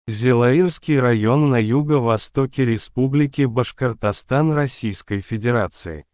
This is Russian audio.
Зелаирский район на юго-востоке Республики Башкортостан Российской Федерации.